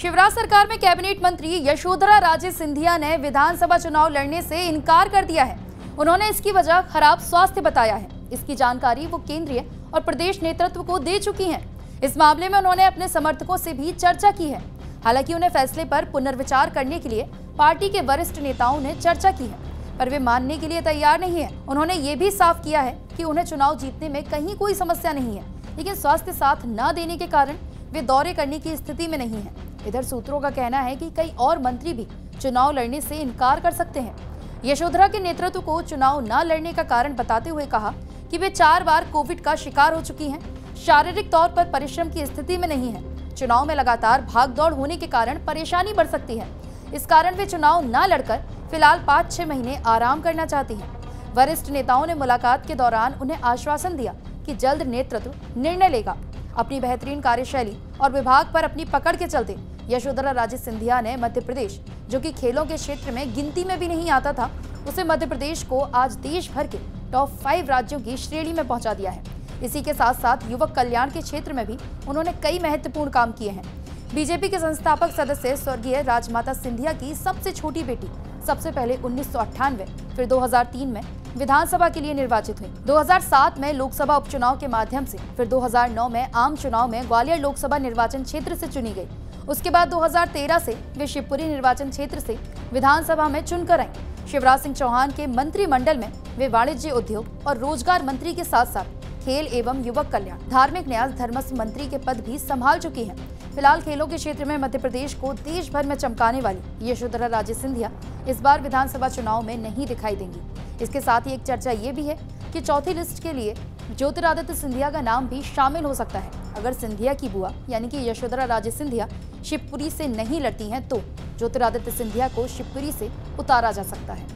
शिवराज सरकार में कैबिनेट मंत्री यशोधरा राजे सिंधिया ने विधानसभा चुनाव लड़ने से इनकार कर दिया है। उन्होंने इसकी वजह खराब स्वास्थ्य बताया है। इसकी जानकारी वो केंद्रीय और प्रदेश नेतृत्व को दे चुकी हैं। इस मामले में उन्होंने अपने समर्थकों से भी चर्चा की है। हालांकि उन्हें फैसले पर पुनर्विचार करने के लिए पार्टी के वरिष्ठ नेताओं ने चर्चा की है, पर वे मानने के लिए तैयार नहीं है। उन्होंने ये भी साफ किया है कि उन्हें चुनाव जीतने में कहीं कोई समस्या नहीं है, लेकिन स्वास्थ्य साथ न देने के कारण वे दौरे करने की स्थिति में नहीं है। इधर सूत्रों का कहना है कि कई और मंत्री भी चुनाव लड़ने से इनकार कर सकते हैं। यशोधरा के नेतृत्व को चुनाव न लड़ने का कारण बताते हुए कहा कि वे 4 बार कोविड का शिकार हो चुकी हैं, शारीरिक तौर पर परिश्रम की स्थिति में नहीं है। चुनाव में लगातार भागदौड़ होने के कारण परेशानी बढ़ सकती है। इस कारण वे चुनाव न लड़कर फिलहाल 5-6 महीने आराम करना चाहती हैं। वरिष्ठ नेताओं ने मुलाकात के दौरान उन्हें आश्वासन दिया कि जल्द नेतृत्व निर्णय लेगा। अपनी बेहतरीन कार्यशैली और विभाग पर अपनी पकड़ के चलते यशोधरा राजे सिंधिया ने मध्य प्रदेश, जो कि खेलों के क्षेत्र में गिनती में भी नहीं आता था, उसे मध्य प्रदेश को आज देश भर के टॉप 5 राज्यों की श्रेणी में पहुंचा दिया है। इसी के साथ साथ युवक कल्याण के क्षेत्र में भी उन्होंने कई महत्वपूर्ण काम किए हैं। बीजेपी के संस्थापक सदस्य स्वर्गीय राजमाता सिंधिया की सबसे छोटी बेटी सबसे पहले 1998, फिर 2003 में विधानसभा के लिए निर्वाचित हुई। 2007 में लोकसभा उपचुनाव के माध्यम से, फिर 2009 में आम चुनाव में ग्वालियर लोकसभा निर्वाचन क्षेत्र से चुनी गई। उसके बाद 2013 से वे शिवपुरी निर्वाचन क्षेत्र से विधानसभा में चुनकर आई। शिवराज सिंह चौहान के मंत्रिमंडल में वे वाणिज्य, उद्योग और रोजगार मंत्री के साथ साथ खेल एवं युवक कल्याण, धार्मिक न्यास, धर्मस्व मंत्री के पद भी संभाल चुकी हैं। फिलहाल खेलों के क्षेत्र में मध्य प्रदेश को देश भर में चमकाने वाली यशोधरा राजे सिंधिया इस बार विधानसभा चुनाव में नहीं दिखाई देंगी। इसके साथ ही एक चर्चा ये भी है कि चौथी लिस्ट के लिए ज्योतिरादित्य सिंधिया का नाम भी शामिल हो सकता है। अगर सिंधिया की बुआ यानी कि यशोधरा राजे सिंधिया शिवपुरी से नहीं लड़ती हैं, तो ज्योतिरादित्य सिंधिया को शिवपुरी से उतारा जा सकता है।